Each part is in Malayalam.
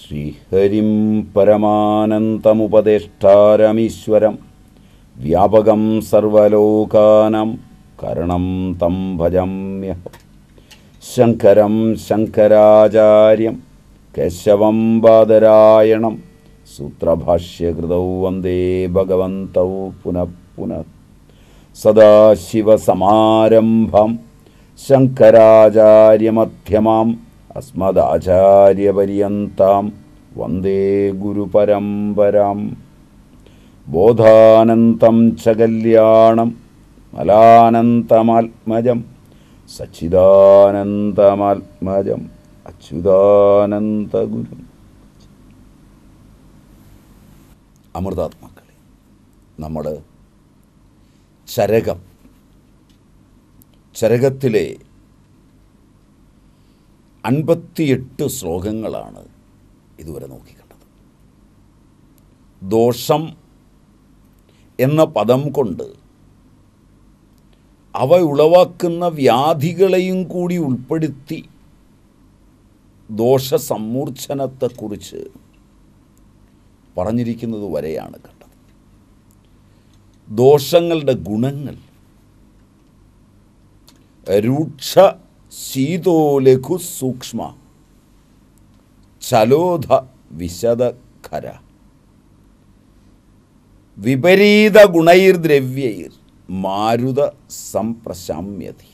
ശ്രീഹരിം പരമാനന്തമുപദേഷ്ടാരമീശ്വരം വ്യാപകം സർവലോകാനാം കരണം തം ഭജമ്യഹം. ശങ്കരം ശങ്കരാചാര്യം കേശവം ബാദരായണം സൂത്രഭാഷ്യകൃതൗ വന്ദേ ഭഗവന്തൗ പുനഃ പുനഃ. സദാശിവസമാരംഭം ശങ്കരാചാര്യമധ്യമാം അസ്മദാചാര്യപര്യന്താം വന്ദേ ഗുരുപരമ്പരാം. ബോധാനന്തം ച കല്യാണം മലാനന്തമാത്മജം സച്ചിദാനന്ദമാത്മജം അച്യുതാനന്ദഗുരും. അമൃതാത്മാക്കളെ, നമ്മൾ ചരകത്തിലെ 58 ശ്ലോകങ്ങളാണ് ഇതുവരെ നോക്കിക്കണ്ടത്. ദോഷം എന്ന പദം കൊണ്ട് അവ ഉളവാക്കുന്ന വ്യാധികളെയും കൂടി ഉൾപ്പെടുത്തി ദോഷസമ്മൂർച്ഛനത്തെക്കുറിച്ച് പറഞ്ഞിരിക്കുന്നത് വരെയാണ് കണ്ടത്. ദോഷങ്ങളുടെ ഗുണങ്ങൾ രൂക്ഷ ശീതോ ലഘു സൂക്ഷ്മ ചലോധ വിശദഖര വിപരീത ഗുണൈർദ്രവ്യൈർ മാരുത സംപ്രശാമ്യതി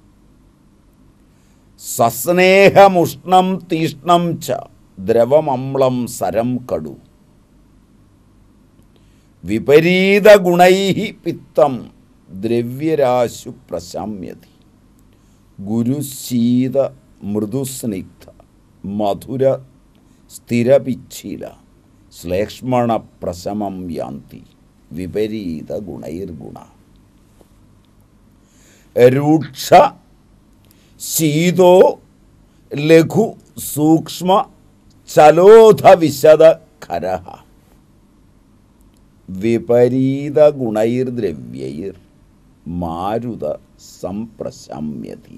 സസ്നേഹമുഷ്ണം തീഷ്ണം ച ദ്രവമമ്ളം സരം കടു വിപരീത ഗുണൈഃ പിത്തം ദ്രവ്യരാശു പ്രശാമ്യതി ഗുരുശീത മൃദുസ്നിഗ്ധ മധുര സ്ഥിരപിച്ഛില ശ്ലേഷ്മണ പ്രശമം യാന്തി വിപരീത ഗുണൈർഗുണ. രൂക്ഷ ശീതോ ലഘു സൂക്ഷ്മ ചലോധ വിശദ ഖരഃ വിപരീത ഗുണൈർദ്രവ്യൈർ മാരുത സംപ്രശാമ്യതി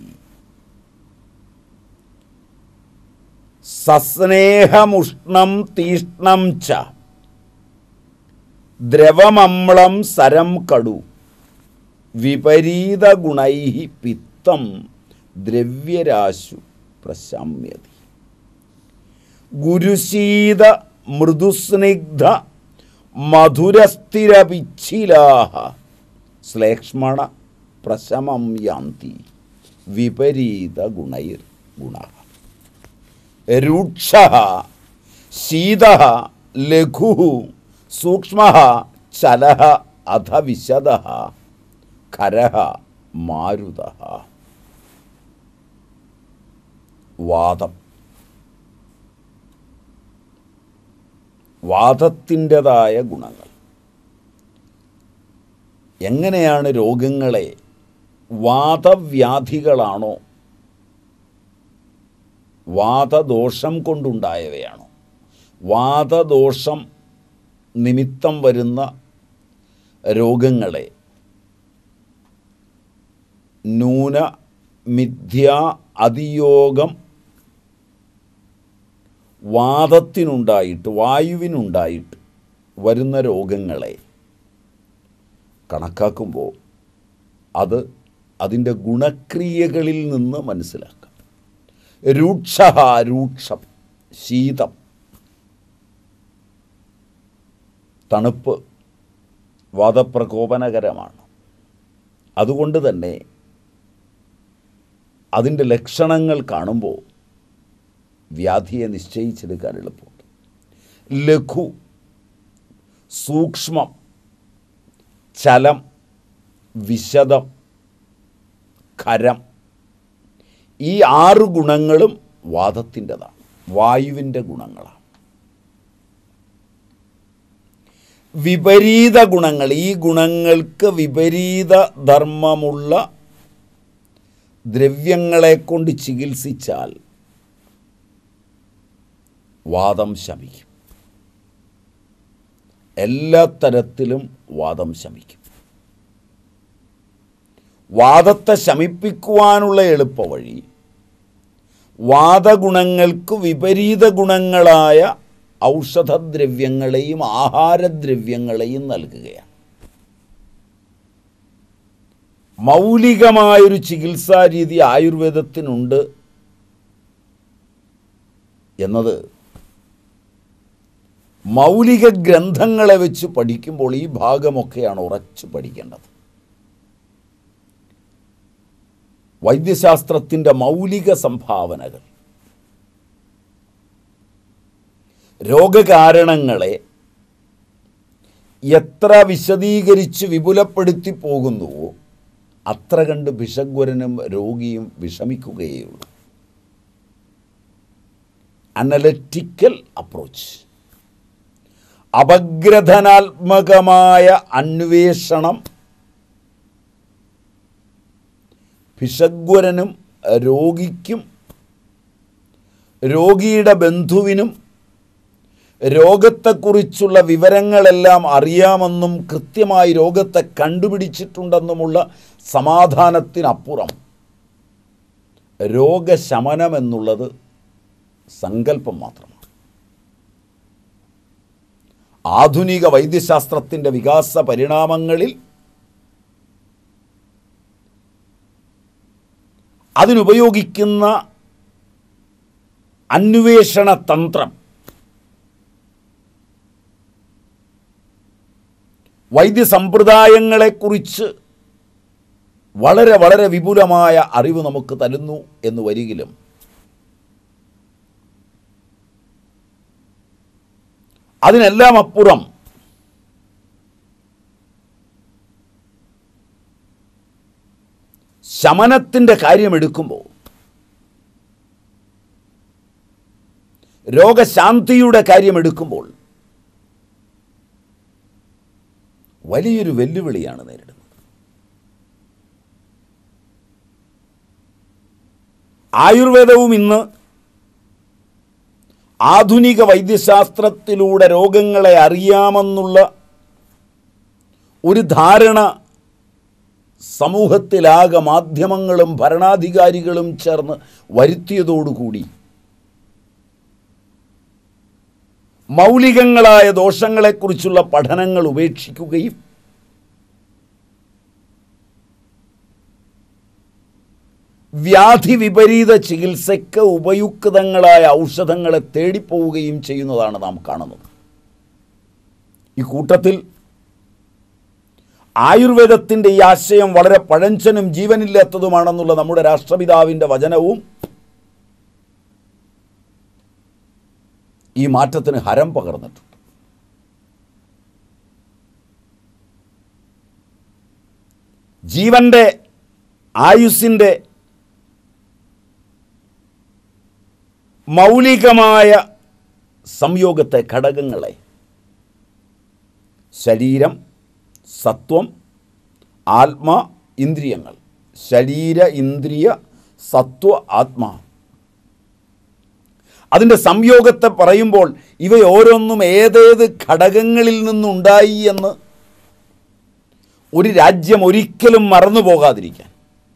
സസ്നേഹമുഷ്ണം തീഷ്ണം ച ദ്രവമമ്ളം സരം കടു വിപരീത ഗുണൈഃ പിത്തം ദ്രവ്യരാശു പ്രശാമ്യതി ഗുരുശീത മൃദുസ്നിഗ്ധ മധുരസ്ഥിരപിച്ഛിലാഃ ശ്ലേഷ്മണ പ്രശമം യാന്തി വിപരീത ഗുണൈർഗുണഃ. രൂക്ഷഃ ശീതഃ ലഘുഃ സൂക്ഷ്മഃ ചലഃ അധ വിശദഃ ഖരഃ മാരുതഃ. വാദം, വാദത്തിൻ്റെതായ ഗുണങ്ങൾ. എങ്ങനെയാണ് രോഗങ്ങളെ വാദവ്യാധികളാണോ വാദദോഷം കൊണ്ടുണ്ടായവയാണോ വാദദോഷം നിമിത്തം വരുന്ന രോഗങ്ങളെ നൂന മിഥ്യ അതിയോഗം വാദത്തിനുണ്ടായിട്ട് വായുവിനുണ്ടായിട്ട് വരുന്ന രോഗങ്ങളെ കണക്കാക്കുമ്പോൾ അത് അതിൻ്റെ ഗുണക്രിയകളിൽ നിന്ന് മനസ്സിലാക്കാം. രൂക്ഷ രൂക്ഷം, ശീതം തണുപ്പ് വാദപ്രകോപനകരമാണ്. അതുകൊണ്ട് തന്നെ അതിൻ്റെ ലക്ഷണങ്ങൾ കാണുമ്പോൾ വ്യാധിയെ നിശ്ചയിച്ചെടുക്കാൻ എളുപ്പമുണ്ട്. ലഘു, സൂക്ഷ്മം, ചലം, വിശദം, ഖരം, ഈ 6 ഗുണങ്ങളും വാദത്തിൻ്റെതാണ്, വായുവിൻ്റെ ഗുണങ്ങളാണ്. വിപരീത ഗുണങ്ങൾ, ഈ ഗുണങ്ങൾക്ക് വിപരീത ധർമ്മമുള്ള ദ്രവ്യങ്ങളെ കൊണ്ട് ചികിത്സിച്ചാൽ വാദം ശമിക്കും. എല്ലാ തരത്തിലും വാദം ശമിക്കും. വാദത്തെ ശമിപ്പിക്കുവാനുള്ള എളുപ്പവഴി വാദഗുണങ്ങൾക്ക് വിപരീത ഗുണങ്ങളായ ഔഷധദ്രവ്യങ്ങളെയും ആഹാരദ്രവ്യങ്ങളെയും നൽകുകയാണ്. മൗലികമായൊരു ചികിത്സാരീതി ആയുർവേദത്തിനുണ്ട് എന്നത് മൗലിക ഗ്രന്ഥങ്ങളെ വെച്ച് പഠിക്കുമ്പോൾ ഈ ഭാഗമൊക്കെയാണ് ഉറച്ചു പഠിക്കേണ്ടത്. വൈദ്യശാസ്ത്രത്തിൻ്റെ മൗലിക സംഭാവനകൾ രോഗകാരണങ്ങളെ എത്ര വിശദീകരിച്ച് വിപുലപ്പെടുത്തി പോകുന്നുവോ അത്ര കണ്ട് ഭിഷഗ്വരനും രോഗിയും വിഷമിക്കുകയുള്ളൂ. അനലറ്റിക്കൽ അപ്രോച്ച്, അപഗ്രഥനാത്മകമായ അന്വേഷണം ഭിഷഗ്വരനും രോഗിക്കും രോഗിയുടെ ബന്ധുവിനും രോഗത്തെക്കുറിച്ചുള്ള വിവരങ്ങളെല്ലാം അറിയാമെന്നും കൃത്യമായി രോഗത്തെ കണ്ടുപിടിച്ചിട്ടുണ്ടെന്നുമുള്ള സമാധാനത്തിനപ്പുറം രോഗശമനമെന്നുള്ളത് സങ്കല്പം മാത്രമാണ്. ആധുനിക വൈദ്യശാസ്ത്രത്തിൻ്റെ വികാസ പരിണാമങ്ങളിൽ അതിനുപയോഗിക്കുന്ന അന്വേഷണ തന്ത്രം വൈദ്യസമ്പ്രദായങ്ങളെക്കുറിച്ച് വളരെ വളരെ വിപുലമായ അറിവ് നമുക്ക് തരുന്നു എന്ന് വരികിലും അതിനെല്ലാം അപ്പുറം ശമനത്തിൻ്റെ കാര്യമെടുക്കുമ്പോൾ, രോഗശാന്തിയുടെ കാര്യമെടുക്കുമ്പോൾ വലിയൊരു വെല്ലുവിളിയാണ് നേരിടുന്നത്. ആയുർവേദവും ഇന്ന് ആധുനിക വൈദ്യശാസ്ത്രത്തിലൂടെ രോഗങ്ങളെ അറിയാമെന്നുള്ള ഒരു ധാരണ സമൂഹത്തിലാകെ മാധ്യമങ്ങളും ഭരണാധികാരികളും ചേർന്ന് വരുത്തിയതോടുകൂടി മൗലികങ്ങളായ ദോഷങ്ങളെക്കുറിച്ചുള്ള പഠനങ്ങൾ ഉപേക്ഷിക്കുകയും വ്യാധി വിപരീത ചികിത്സയ്ക്ക് ഉപയുക്തങ്ങളായ ഔഷധങ്ങളെ തേടിപ്പോവുകയും ചെയ്യുന്നതാണ് നാം കാണുന്നത്. ഈ കൂട്ടത്തിൽ ആയുർവേദത്തിൻ്റെ ഈ ആശയം വളരെ പഴഞ്ചനും ജീവനില്ലാത്തതുമാണെന്നുള്ള നമ്മുടെ രാഷ്ട്രപിതാവിൻ്റെ വചനവും ഈ മാറ്റത്തിന് ഹരം പകർന്നിട്ടുണ്ട്. ജീവൻ്റെ ആയുസ്സിൻ്റെ മൗലികമായ സംയോഗത്തെ, ഘടകങ്ങളെ, ശരീരം, സത്വം, ആത്മാ, ഇന്ദ്രിയങ്ങൾ, ശരീര, ഇന്ദ്രിയ, സത്വ, ആത്മാ, അതിൻ്റെ സംയോഗത്തെ പറയുമ്പോൾ ഇവയോരോന്നും ഏതേത് ഘടകങ്ങളിൽ നിന്നുണ്ടായി എന്ന് ഒരു രാജ്യം ഒരിക്കലും മറന്നു പോകാതിരിക്കാൻ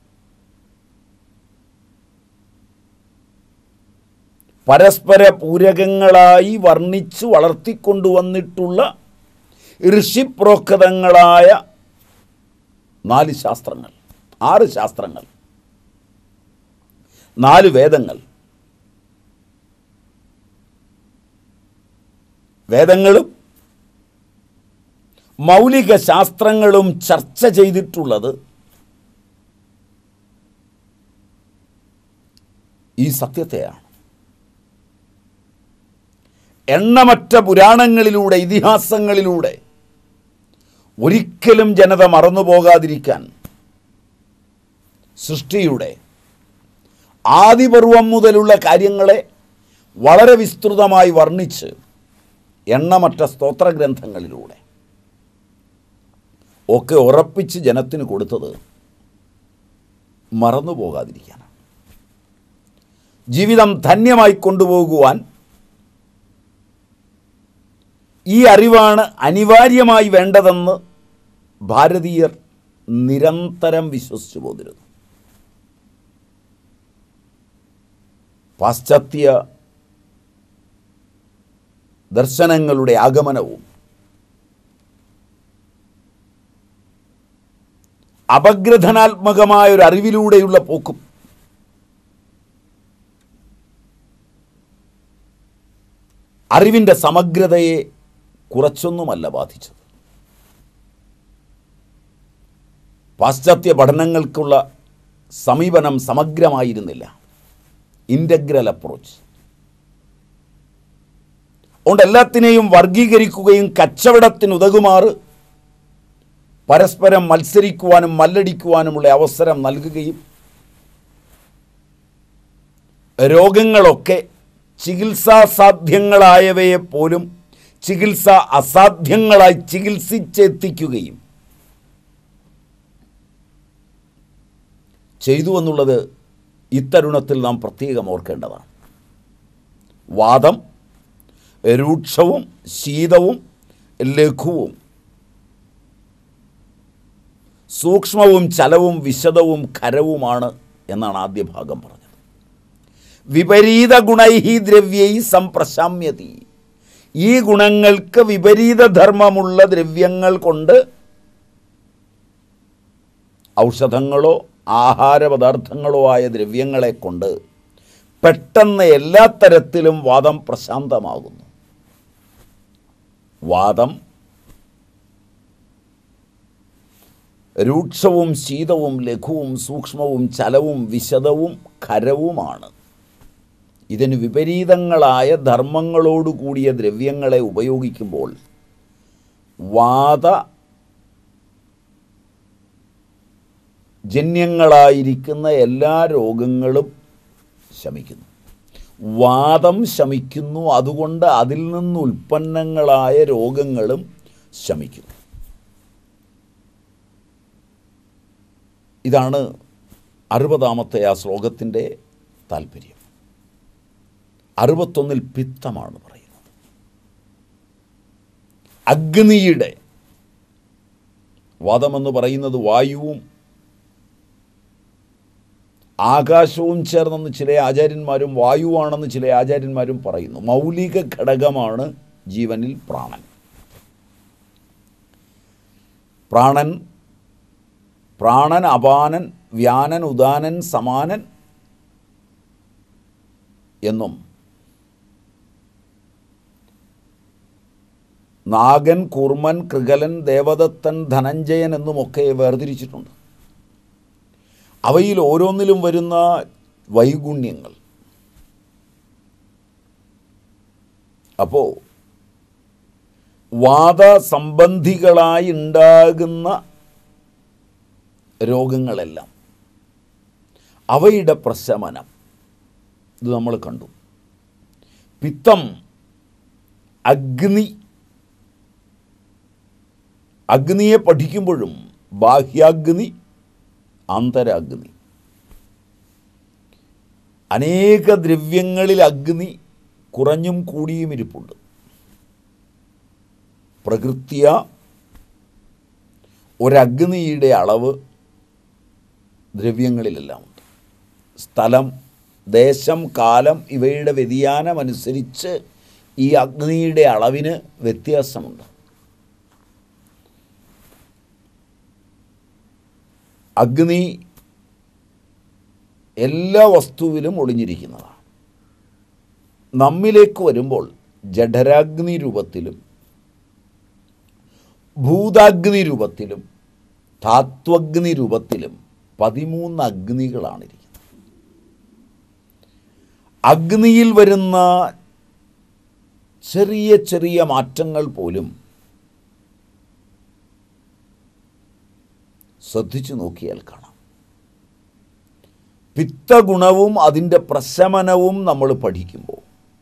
പരസ്പര പൂരകങ്ങളായി വർണ്ണിച്ച് വളർത്തിക്കൊണ്ടുവന്നിട്ടുള്ള ഋഷിപ്രോക്തങ്ങളായ 4 ശാസ്ത്രങ്ങൾ, 6 ശാസ്ത്രങ്ങൾ, 4 വേദങ്ങൾ, വേദങ്ങളും മൗലിക ശാസ്ത്രങ്ങളും ചർച്ച ചെയ്തിട്ടുള്ളത് ഈ സത്യത്തെയാണ്. എണ്ണമറ്റ പുരാണങ്ങളിലൂടെ, ഇതിഹാസങ്ങളിലൂടെ ഒരിക്കലും ജനത മറന്നുപോകാതിരിക്കാൻ സൃഷ്ടിയുടെ ആദിപർവം മുതലുള്ള കാര്യങ്ങളെ വളരെ വിസ്തൃതമായി വർണ്ണിച്ച് എണ്ണമറ്റ സ്തോത്രഗ്രന്ഥങ്ങളിലൂടെ ഒക്കെ ഉറപ്പിച്ച് ജനത്തിന് കൊടുത്തത് മറന്നുപോകാതിരിക്കാനാണ്. ജീവിതം ധന്യമായി കൊണ്ടുപോകുവാൻ ഈ അറിവാണ് അനിവാര്യമായി വേണ്ടതെന്ന് ഭാരതീയർ നിരന്തരം വിശ്വസിച്ചു പോന്നിരുന്നു. പാശ്ചാത്യ ദർശനങ്ങളുടെ ആഗമനവും അപഗ്രഥനാത്മകമായ ഒരു അറിവിലൂടെയുള്ള പോക്കും അറിവിൻ്റെ സമഗ്രതയെ കുറച്ചൊന്നുമല്ല ബാധിച്ചത്. പാശ്ചാത്യ പഠനങ്ങൾക്കുള്ള സമീപനം സമഗ്രമായിരുന്നില്ല, ഇൻ്റഗ്രൽ അപ്രോച്ച്. അതുകൊണ്ട് എല്ലാത്തിനെയും വർഗീകരിക്കുകയും കച്ചവടത്തിനുതകുമാറ് പരസ്പരം മത്സരിക്കുവാനും മല്ലടിക്കുവാനുമുള്ള അവസരം നൽകുകയും രോഗങ്ങളൊക്കെ ചികിത്സാസാധ്യങ്ങളായവയെപ്പോലും ചികിത്സ അസാധ്യങ്ങളായി ചികിത്സിച്ചെത്തിക്കുകയും ചെയ്തു എന്നുള്ളത് ഇത്തരുണത്തിൽ നാം പ്രത്യേകം ഓർക്കേണ്ടതാണ്. വാദം രൂക്ഷവും ശീതവും ലഘുവും സൂക്ഷ്മവും ചലവും വിശദവും ഖരവുമാണ് എന്നാണ് ആദ്യ ഭാഗം പറഞ്ഞത്. വിപരീത ഗുണൈഹി ദ്രവ്യൈ സംപ്രശാമ്യതി. ഈ ഗുണങ്ങൾക്ക് വിപരീത ധർമ്മമുള്ള ദ്രവ്യങ്ങൾ കൊണ്ട് ഔഷധങ്ങളോ ആഹാരപദാർത്ഥങ്ങളോ ആയ ദ്രവ്യങ്ങളെ കൊണ്ട് പെട്ടെന്ന് എല്ലാ തരത്തിലും വാദം പ്രശാന്തമാകുന്നു. വാദം രൂക്ഷവും ശീതവും ലഘുവും സൂക്ഷ്മവും ചലവും വിശദവും ഖരവുമാണ്. ഇതിന് വിപരീതങ്ങളായ ധർമ്മങ്ങളോടുകൂടിയ ദ്രവ്യങ്ങളെ ഉപയോഗിക്കുമ്പോൾ വാദജന്യങ്ങളായിരിക്കുന്ന എല്ലാ രോഗങ്ങളും ശമിക്കുന്നു. വാദം ശമിക്കുന്നു, അതുകൊണ്ട് അതിൽ നിന്ന് ഉൽപ്പന്നങ്ങളായ രോഗങ്ങളും ശമിക്കുന്നു. ഇതാണ് 60-ാമത്തെ ആ ശ്ലോകത്തിൻ്റെ താല്പര്യം. 61 പിത്തമാണ് പറയുന്നത്. അഗ്നിയുടെ വാദമെന്ന് പറയുന്നത് വായുവും ആകാശവും ചേർന്നെന്ന് ചില ആചാര്യന്മാരും വായുവാണെന്ന് ചില ആചാര്യന്മാരും പറയുന്നു. മൗലിക ഘടകമാണ് ജീവനിൽ പ്രാണൻ. പ്രാണൻ അപാനൻ വ്യാനൻ ഉദാനൻ സമാനൻ എന്നും നാഗൻ കൂർമൻ കൃഗലൻ ദേവദത്തൻ ധനഞ്ജയൻ എന്നുമൊക്കെ വേർതിരിച്ചിട്ടുണ്ട്. അവയിൽ ഓരോന്നിലും വരുന്ന വൈഗുണ്യങ്ങൾ. അപ്പോൾ വാദസംബന്ധികളായി ഉണ്ടാകുന്ന രോഗങ്ങളെല്ലാം അവയുടെ പ്രശമനം ഇത് നമ്മൾ കണ്ടു. പിത്തം അഗ്നിയെ പഠിക്കുമ്പോഴും ബാഹ്യാഗ്നി ആന്തരാഗ്നി, അനേക ദ്രവ്യങ്ങളിൽ അഗ്നി കുറഞ്ഞും കൂടിയും ഇരിപ്പുണ്ട്. പ്രകൃത്യ ഒരഗ്നിയുടെ അളവ് ദ്രവ്യങ്ങളിലെല്ലാം ഉണ്ട്. സ്ഥലം, ദേശം, കാലം ഇവയുടെ വ്യതിയാനമനുസരിച്ച് ഈ അഗ്നിയുടെ അളവിന് വ്യത്യാസമുണ്ട്. അഗ്നി എല്ലാ വസ്തുവിലും ഒളിഞ്ഞിരിക്കുന്നതാണ്. നമ്മിലേക്ക് വരുമ്പോൾ ജഠരാഗ്നി രൂപത്തിലും ഭൂതാഗ്നി രൂപത്തിലും ധാത്വഗ്നി രൂപത്തിലും 13 അഗ്നികളാണിരിക്കുന്നത്. അഗ്നിയിൽ വരുന്ന ചെറിയ ചെറിയ മാറ്റങ്ങൾ പോലും ശ്രദ്ധിച്ചു നോക്കിയാൽ കാണാം. പിത്തഗുണവും അതിൻ്റെ പ്രശമനവും നമ്മൾ പഠിക്കുമ്പോൾ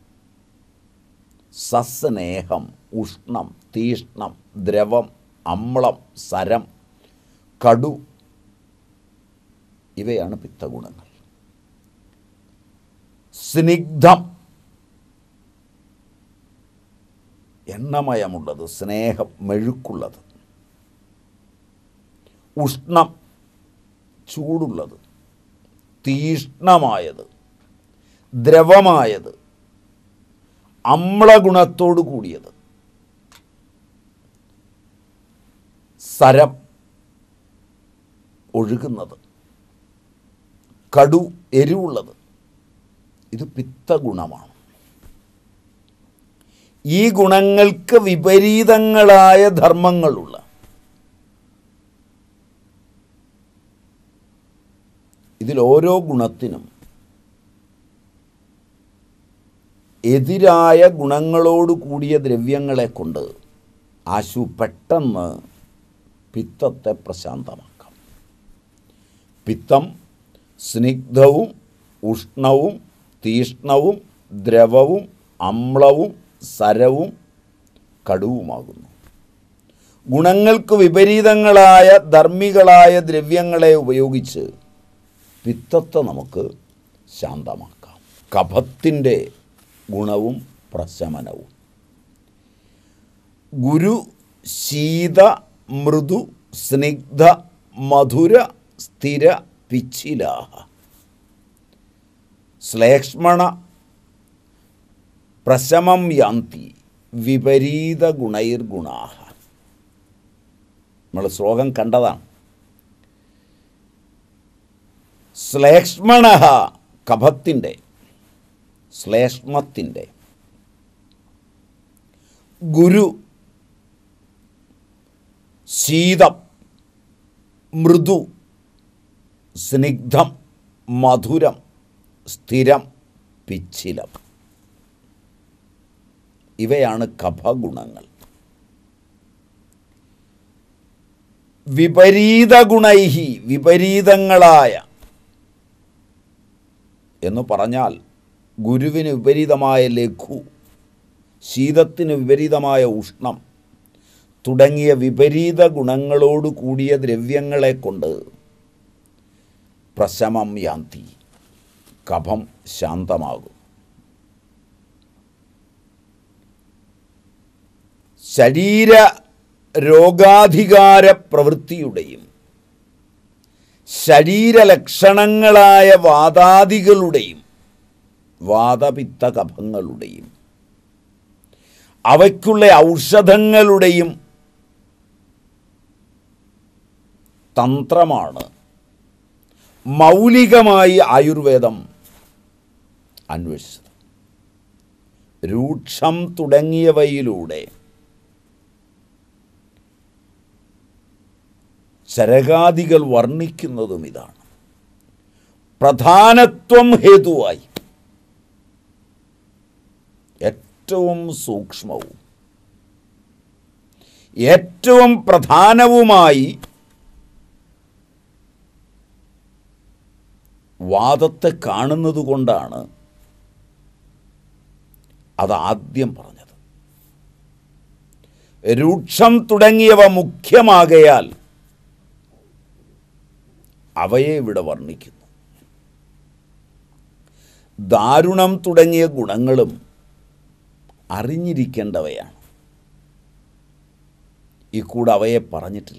സസ്നേഹം, ഉഷ്ണം, തീഷ്ണം, ദ്രവം, അമ്ളം, സരം, കടു ഇവയാണ് പിത്തഗുണങ്ങൾ. സ്നിഗ്ധം എണ്ണമയമുള്ളത്, സ്നേഹം മെഴുക്കുള്ളത്. ഉഷ്ണം ചൂടുള്ളത്, തീഷ്ണമായത്, ദ്രവമായത്, അമ്ലഗുണത്തോടു കൂടിയത്, സരം ഒഴുകുന്നത്, കടു എരിവുള്ളത്, ഇത് പിത്തഗുണമാണ്. ഈ ഗുണങ്ങൾക്ക് വിപരീതങ്ങളായ ധർമ്മങ്ങളുള്ള ഇതിലോരോ ഗുണത്തിനും എതിരായ ഗുണങ്ങളോട് കൂടിയ ദ്രവ്യങ്ങളെ കൊണ്ട് ആശു പെട്ടെന്ന് പിത്തത്തെ പ്രശാന്തമാക്കാം. പിത്തം സ്നിഗ്ധവും ഉഷ്ണവും തീഷ്ണവും ദ്രവവും അമ്ലവും സരവും കടുവുമാകുന്നു. ഗുണങ്ങൾക്ക് വിപരീതങ്ങളായ ധർമ്മികളായ ദ്രവ്യങ്ങളെ ഉപയോഗിച്ച് പിത്തത്തെ നമുക്ക് ശാന്തമാക്കാം. കഫത്തിൻ്റെ ഗുണവും പ്രശമനവും. ഗുരു ശീത മൃദു സ്നിഗ്ധ മധുര സ്ഥിര പിച്ചിലാഹ ശ്ലേഷ്മണ പ്രശമം യാന്തി വിപരീത ഗുണൈർഗുണാഹ. നമ്മൾ ശ്ലോകം കണ്ടതാണ്. ശ്ലേഷ്മണ കഫത്തിൻ്റെ, ശ്ലേഷ്മത്തിൻ്റെ, ഗുരു ശീതം മൃദു സ്നിഗ്ധം മധുരം സ്ഥിരം പിച്ചിലം, ഇവയാണ് കഫഗുണങ്ങൾ. വിപരീത ഗുണൈഹി വിപരീതങ്ങളായ എന്ന് പറഞ്ഞാൽ ഗുരുവിന് വിപരീതമായ ലഘു, ശീതത്തിന് വിപരീതമായ ഉഷ്ണം തുടങ്ങിയ വിപരീത ഗുണങ്ങളോട് കൂടിയ ദ്രവ്യങ്ങളെ കൊണ്ട് പ്രശമം യാന്തി കഫം ശാന്തമാകും. ശരീര രോഗാധികാര പ്രവൃത്തിയുടെയും ശരീരലക്ഷണങ്ങളായ വാതാദികളുടെയും വാതപിത്ത കഫങ്ങളുടെയും അവയ്ക്കുള്ള ഔഷധങ്ങളുടെയും തന്ത്രമാണ് മൗലികമായി ആയുർവേദം അന്വേഷിച്ചത്. രൂക്ഷം തുടങ്ങിയവയിലൂടെ ചരകാദികൾ വർണ്ണിക്കുന്നതും ഇതാണ്. പ്രധാനത്വം ഹേതുവായി ഏറ്റവും സൂക്ഷ്മവും ഏറ്റവും പ്രധാനവുമായി വാദത്തെ കാണുന്നത് കൊണ്ടാണ് അതാദ്യം പറഞ്ഞത്. രൂക്ഷം തുടങ്ങിയവ മുഖ്യമാകയാൽ അവയെ ഇവിടെ വർണ്ണിക്കുന്നു. ദാരുണം തുടങ്ങിയ ഗുണങ്ങളും അറിഞ്ഞിരിക്കേണ്ടവയാണ്. ഇക്കൂടെ അവയെ പറഞ്ഞിട്ടില്ല.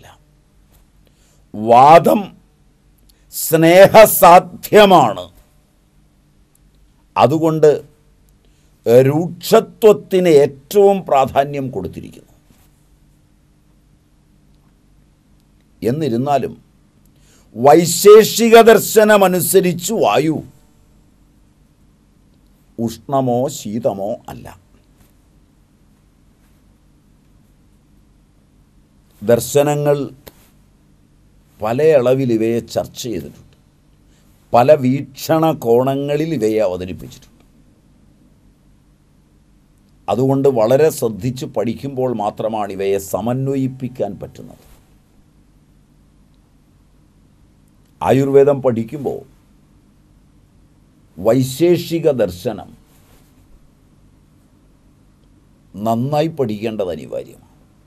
വാദം സ്നേഹസാധ്യമാണ്. അതുകൊണ്ട് രൂക്ഷത്വത്തിന് ഏറ്റവും പ്രാധാന്യം കൊടുത്തിരിക്കുന്നു. എന്നിരുന്നാലും വൈശേഷിക ദർശനമനുസരിച്ച് വായു ഉഷ്ണമോ ശീതമോ അല്ല. ദർശനങ്ങൾ പല അളവിൽ ഇവയെ ചർച്ച ചെയ്തിട്ടുണ്ട്. പല വീക്ഷണ കോണങ്ങളിൽ ഇവയെ അവതരിപ്പിച്ചിട്ടുണ്ട്. അതുകൊണ്ട് വളരെ ശ്രദ്ധിച്ച് പഠിക്കുമ്പോൾ മാത്രമാണ് ഇവയെ സമന്വയിപ്പിക്കാൻ പറ്റുന്നത്. ആയുർവേദം പഠിക്കുമ്പോൾ വൈശേഷിക ദർശനം നന്നായി പഠിക്കേണ്ടത് അനിവാര്യമാണ്.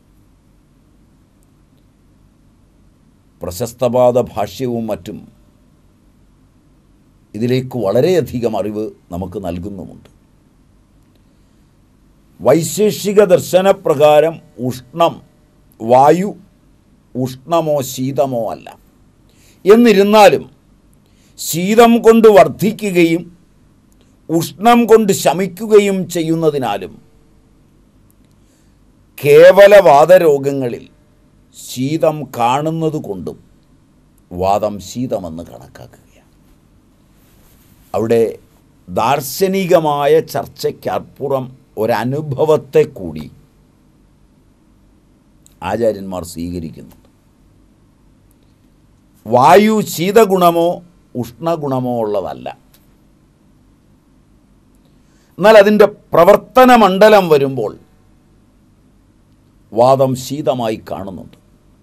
പ്രശസ്തപാദ ഭാഷ്യവും മറ്റും ഇതിലേക്ക് വളരെയധികം അറിവ് നമുക്ക് നൽകുന്നുമുണ്ട്. വൈശേഷിക ദർശനപ്രകാരം ഉഷ്ണം വായു ഉഷ്ണമോ ശീതമോ അല്ല. എന്നിരുന്നാലും ശീതം കൊണ്ട് വർദ്ധിക്കുകയും ഉഷ്ണം കൊണ്ട് ശമിക്കുകയും ചെയ്യുന്നതിനാലും കേവല വാതരോഗങ്ങളിൽ ശീതം കാണുന്നത് കൊണ്ടും വാദം ശീതമെന്ന് കണക്കാക്കുകയാണ്. അവിടെ ദാർശനികമായ ചർച്ചയ്ക്കപ്പുറം ഒരനുഭവത്തെ കൂടി ആചാര്യന്മാർ സ്വീകരിക്കുന്നുണ്ട്. വായു ശീതഗുണമോ ഉഷ്ണഗുണമോ ഉള്ളതല്ല. എന്നാൽ അതിൻ്റെ പ്രവർത്തന മണ്ഡലം വരുമ്പോൾ വാദം ശീതമായി കാണുന്നുണ്ട്.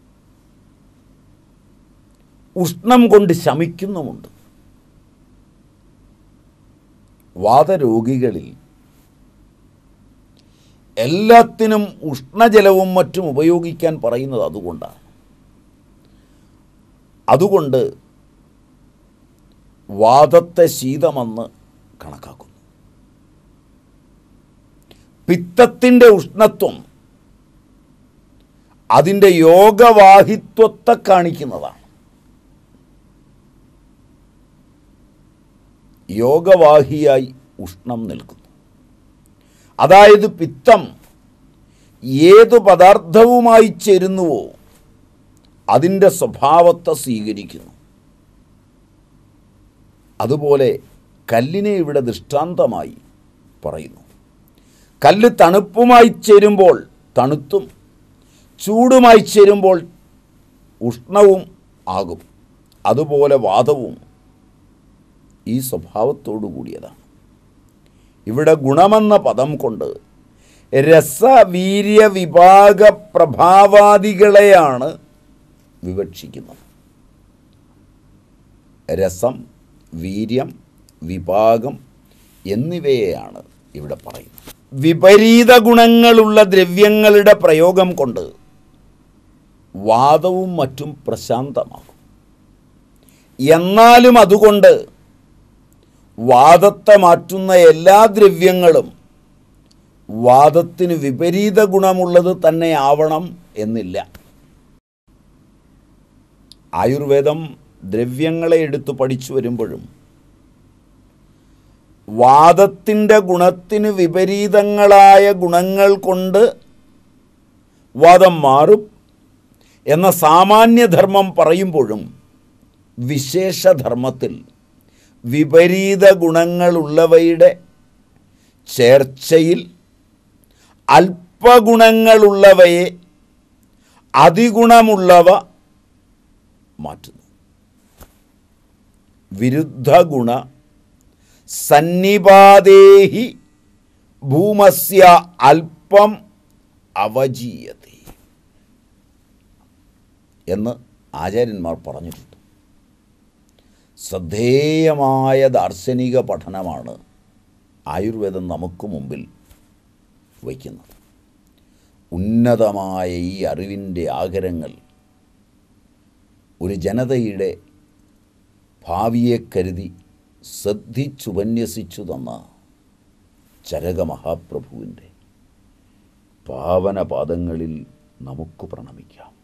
ഉഷ്ണം കൊണ്ട് ശമിക്കുന്നുമുണ്ട്. വാതരോഗികളിൽ എല്ലാത്തിനും ഉഷ്ണജലവും മറ്റും ഉപയോഗിക്കാൻ പറയുന്നത് അതുകൊണ്ടാണ്. അതുകൊണ്ട് വാദത്തെ ശീതമെന്ന് കണക്കാക്കുന്നു. പിത്തത്തിൻ്റെ ഉഷ്ണത്വം അതിൻ്റെ യോഗവാഹിത്വത്തെ കാണിക്കുന്നതാണ്. യോഗവാഹിയായി ഉഷ്ണം നിൽക്കുന്നു. അതായത് പിത്തം ഏതു പദാർത്ഥവുമായി ചേരുന്നുവോ അതിൻ്റെ സ്വഭാവത്തെ സ്വീകരിക്കുന്നു. അതുപോലെ കല്ലിനെ ഇവിടെ ദൃഷ്ടാന്തമായി പറയുന്നു. കല്ല് തണുപ്പുമായി ചേരുമ്പോൾ തണുത്തും ചൂടുമായി ചേരുമ്പോൾ ഉഷ്ണവും ആകും. അതുപോലെ വാദവും ഈ സ്വഭാവത്തോടു കൂടിയതാണ്. ഇവിടെ ഗുണമെന്ന പദം കൊണ്ട് രസവീര്യ വിഭാഗ പ്രഭാവാദികളെയാണ് വിവക്ഷിക്കുന്നത്. രസം, വീര്യം, വിഭാഗം എന്നിവയെയാണ് ഇവിടെ പറയുന്നത്. വിപരീത ഗുണങ്ങളുള്ള ദ്രവ്യങ്ങളുടെ പ്രയോഗം കൊണ്ട് വാദവും മറ്റും പ്രശാന്തമാകും. എന്നാലും അതുകൊണ്ട് വാദത്തെ മാറ്റുന്ന എല്ലാ ദ്രവ്യങ്ങളും വാദത്തിന് വിപരീത ഗുണമുള്ളത് തന്നെ ആവണം എന്നില്ല. ആയുർവേദം ദ്രവ്യങ്ങളെ എടുത്തു പഠിച്ചു വരുമ്പോഴും വാദത്തിൻ്റെ ഗുണത്തിന് വിപരീതങ്ങളായ ഗുണങ്ങൾ കൊണ്ട് വാദം മാറും എന്ന സാമാന്യധർമ്മം പറയുമ്പോഴും വിശേഷധർമ്മത്തിൽ വിപരീത ഗുണങ്ങളുള്ളവയുടെ ചേർച്ചയിൽ അല്പഗുണങ്ങളുള്ളവയെ അതിഗുണമുള്ളവ മാറ്റുന്നു. വിരുദ്ധഗുണ സന്നിപാതേഹി ഭൂമസ്യ അല്പം അവജീയത്തെ എന്ന് ആചാര്യന്മാർ പറഞ്ഞിട്ടുണ്ട്. ശ്രദ്ധേയമായ ദാർശനിക പഠനമാണ് ആയുർവേദം നമുക്ക് മുമ്പിൽ വയ്ക്കുന്നത്. ഉന്നതമായ ഈ അറിവിൻ്റെ ആകരങ്ങൾ ഒരു ജനതയുടെ ഭാവിയെ കരുതി ശ്രദ്ധിച്ചുപന്യസിച്ചു തന്ന ചരക മഹാപ്രഭുവിൻ്റെ പാവനപാദങ്ങളിൽ നമുക്ക് പ്രണമിക്കാം.